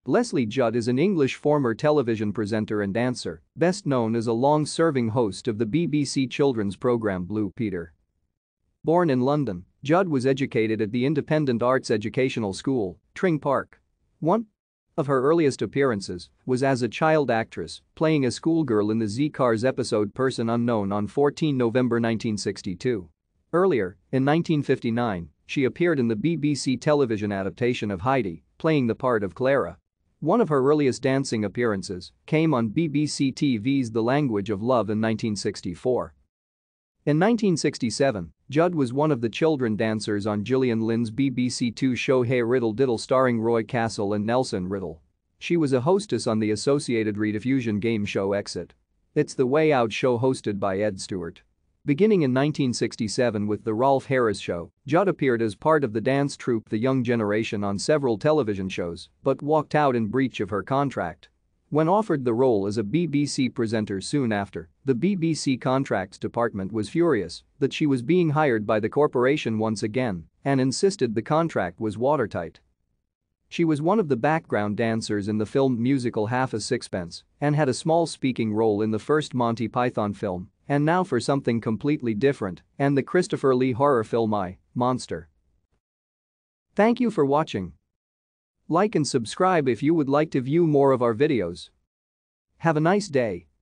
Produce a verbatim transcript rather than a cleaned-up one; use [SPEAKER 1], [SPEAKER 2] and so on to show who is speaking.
[SPEAKER 1] Lesley Judd is an English former television presenter and dancer, best known as a long-serving host of the B B C children's programme Blue Peter. Born in London, Judd was educated at the independent arts educational school, Tring Park. One of her earliest appearances was as a child actress, playing a schoolgirl in the Z-Cars episode Person Unknown on the fourteenth of November nineteen sixty-two. Earlier, in nineteen fifty-nine, she appeared in the B B C television adaptation of Heidi, playing the part of Clara. One of her earliest dancing appearances came on B B C T V's The Language of Love in nineteen sixty-four. In nineteen sixty-seven, Judd was one of the children dancers on Gillian Lynn's B B C Two show Hey Riddle Diddle starring Roy Castle and Nelson Riddle. She was a hostess on the Associated rediffusion game show Exit. It's the Way Out show hosted by Ed Stewart. Beginning in nineteen sixty-seven with The Rolf Harris Show, Judd appeared as part of the dance troupe The Young Generation on several television shows but walked out in breach of her contract. When offered the role as a B B C presenter soon after, the B B C contracts department was furious that she was being hired by the corporation once again and insisted the contract was watertight. She was one of the background dancers in the film musical Half a Sixpence and had a small speaking role in the first Monty Python film, and now for something completely different and the Christopher Lee horror film I, Monster. Thank you for watching. Like and subscribe if you would like to view more of our videos. Have a nice day.